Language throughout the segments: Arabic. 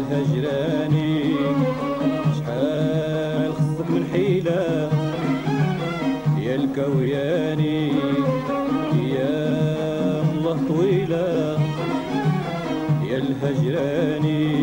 الهجراني شحال خصك من حيلة يا الكوياني يا الله طويلة يا الهجراني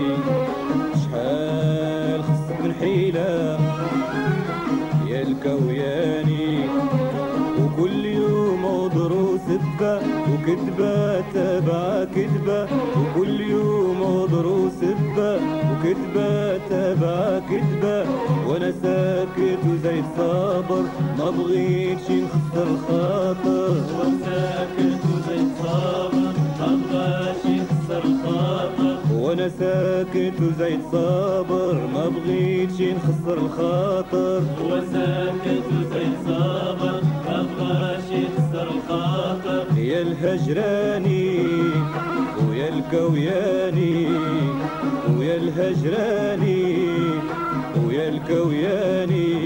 شحال خصك من حيلة يا الكوياني وكل يوم ودروس سبة وكتبة تبع كتبة وكل يوم ودروس سبة وكتبة تبع كتبة وانا ساكت وزايد صابر ما بغيتش نخسر الخاطر وانا ساكت وزايد صابر ما بغيتش نخسر الخاطر وانا ساكت وزايد صابر ما بغيتش نخسر الخاطر وانا ساكت وزايد صابر ما بغاش يخسر الخاطر يا الهجراني ويا الكوياني ويا الهجراني ويا الكوياني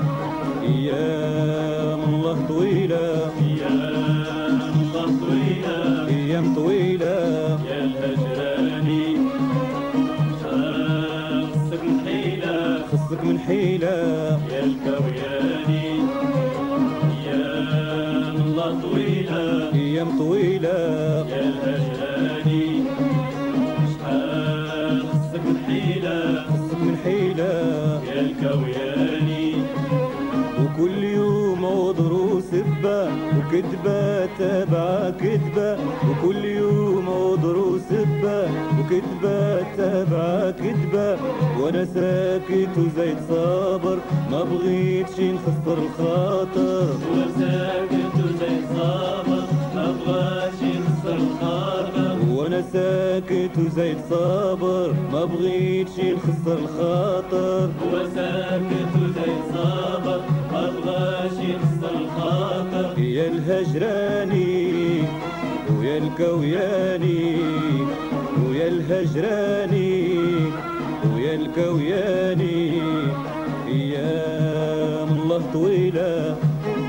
ايام الله طويلة ايام الله طويلة ايام طويلة يا الهجراني خصك من حيلة خصك من حيلة يا الكوياني ايام الله طويلة ايام طويلة يا الهجراني شحال خصك من حيلة خصك من حيلة يا الكوياني وكل يوم ودروس سبة وكتبة تبع كتبة وكل يوم ودروس سبة وكتبة تبع كتبة وانا ساكت وزايد صابر ما بغيتش نخسر الخاطر وانا ساكت وزايد صابر ما بغيتش نخسر الخاطر وانا ساكت وزايد صابر ما بغيتش نخسر الخاطر وانا ساكت وزايد صابر ما بغاش يخسر الخاطر يا الهجراني ويا الكوياني ويا الهجراني ويا الكوياني ايام الله طويلة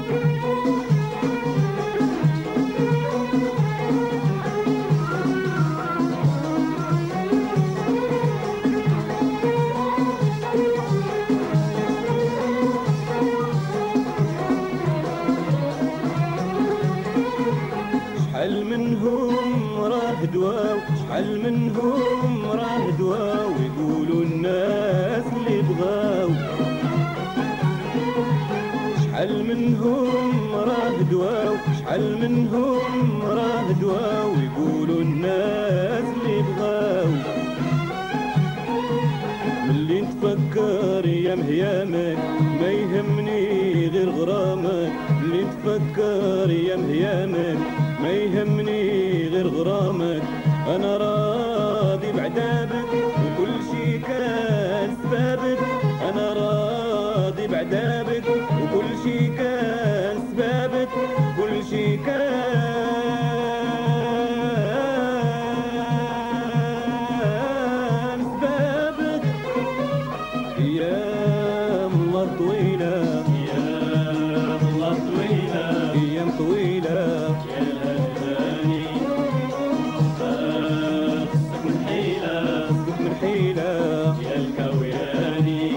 شحال منهم راه دواو شحال منهم راه دواو يقولوا الناس اللي بغاو شحال منهم راه دواو شحال منهم راه دواو يقولوا الناس اللي بغاو ملي نتفكر ايام هيامك ما يهمني غير غرامك ملي نتفكر ايام هيامك ما يهمني غير غرامك انا راضي بعذابك وكل شي كان سبابك انا راضي بعذابك وكل شي كان سبابك كل شي كان سبابك ايام الله طويلة ايام الله طويلة ايام طويلة يا الكوياني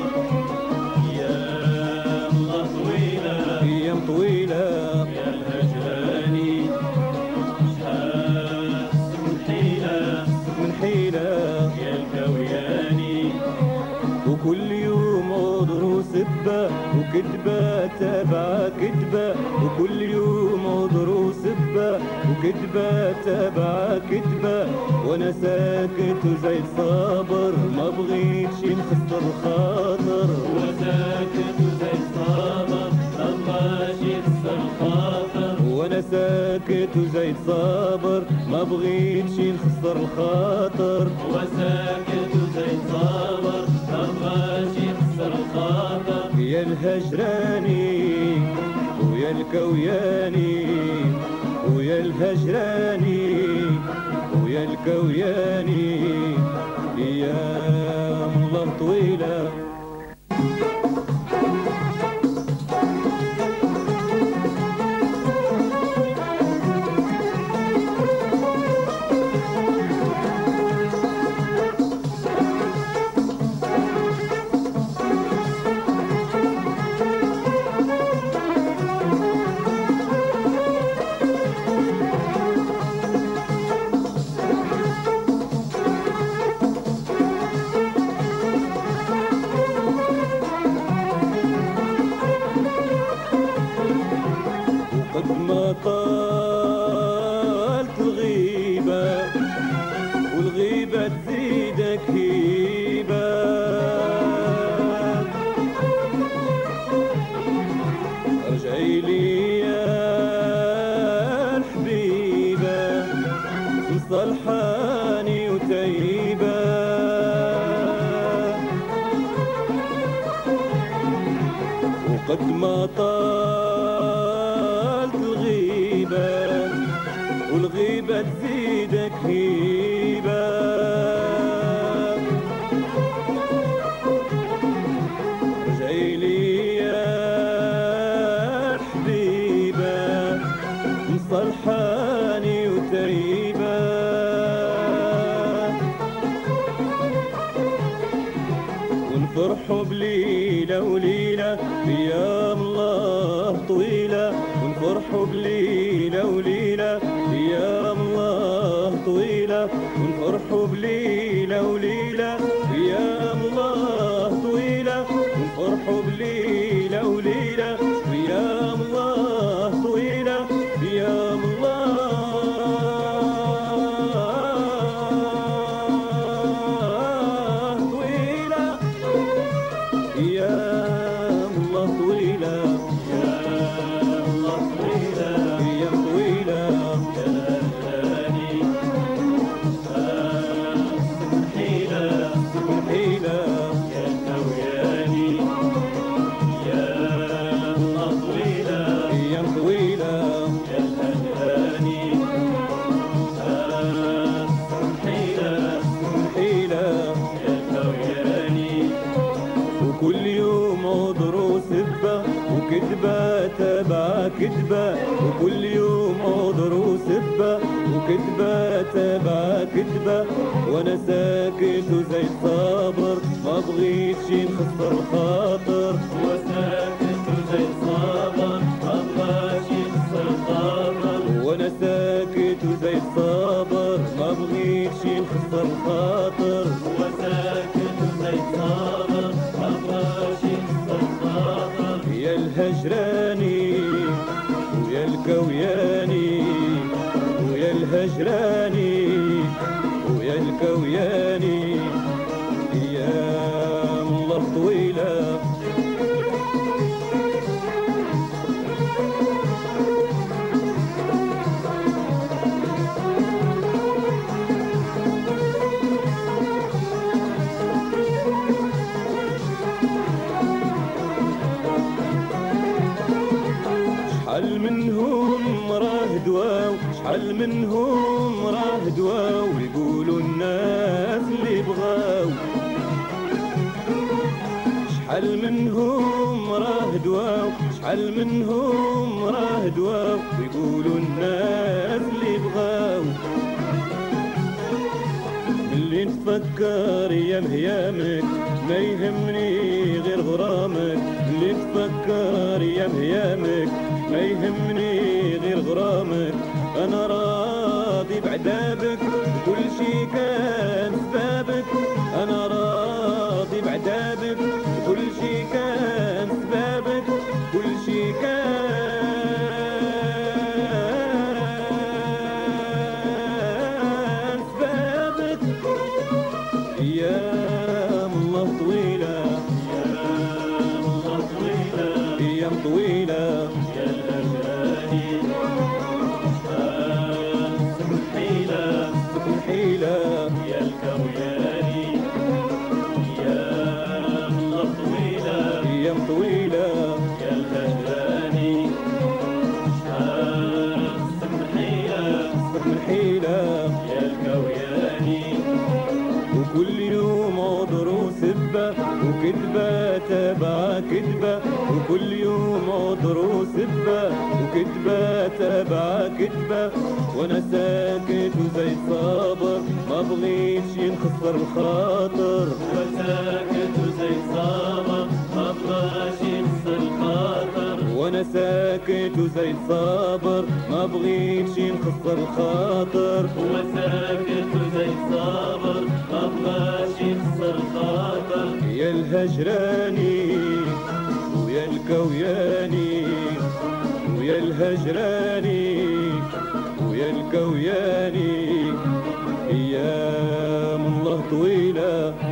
ايام الله طويلة ايام طويلة يا الهجراني شحال خصك من حيلة خصك من حيلة يا الكوياني وكل يوم ودروس سبة وكتبة تبع كتبة وكل يوم ودروس سبة وكتبة تبع كتبة وانا ساكت وزايد صابر ما بغيتش نخسر الخاطر وانا ساكت وزايد صابر ما بغيتش نخسر الخاطر وانا ساكت وزايد صابر ما بغيتش نخسر الخاطر وانا ساكت وزايد صابر ما بغيتش نخسر الخاطر يا الهجراني ويا الكوياني ويا الهجراني ويا الكوياني ايام الله طويلة قد ما طالت الغيبة والغيبة تزيدك هيبة. رجعي لي يا حبيبة مصلحاني وتريبة، ونفرحوا بليلة وليلة أيام الله طويلة، ونفرحوا بليلة وليلة أيام الله طويلة، ونفرحوا بليلة وليلة أيام الله طويلة، ونفرحوا بليلة وليلة أيام الله طويلة أيام الله طويلة أيام الله طويلة أيام الله طويلة أيام طويلة سكن حيلة يا كوياني يا الله طويلة أيام طويلة يا الهاني سكن حيلة يا كوياني. وكل يوم عذر وسبة وكذبة تبع كذبة، وكل يوم عذر وسبة وكذبة تبع كذبة، وانا ساكت وزي الصابر ما بغيتش نخسر الخاطر، وساكت وزي الصابر ما بغيتش نخسر الخاطر، وانا ساكت وزي الصابر ما بغيتش نخسر الخاطر، وساكت وزي الصابر ما بغيتش نخسر الخاطر. يا الهجراني ويا الكوياني ويا الهجراني ويا الكوياني أيام الله طويلة. شحال منهم راه دواو شحال منهم راه دواو يقولوا الناس اللي بغاو، شحال منهم راه دواو شحال منهم راه دواو يقولوا الناس اللي بغاو. اللي نفكر ايام هيامك ما يهمني غير غرامك، اللي نفكر ايام هيامك ما يهمني غير غرامك، انا راضي بعذابك كل شي كان سبابك، انا راضي بعذابك كل شي كان سبابك، كل شي كان سبابك. أيام الله طويلة أيام الله طويلة أيام طويلة يا الهجراني سكن حيلة يا الكوياني أيام الله طويلة أيام طويلة يا الهجراني سكن حيلة يا الكوياني. وكل يوم عذر وسبة وكذبة تبع كذبة، وكل يوم عذر وسبة وكذبة تبع كذبة، وانا ساكت وزي الصابر ما بغيتش نخسر الخاطر، وساكت وزي الصابر ما بغيتش نخسر الخاطر، وانا ساكت وزي الصابر ما بغيتش نخسر الخاطر، وساكت وزي الصابر ما بغيتش نخسر الخاطر. يا الهجراني ويا الكوياني ويا الهجراني ويا الكوياني أيام الله طويلة.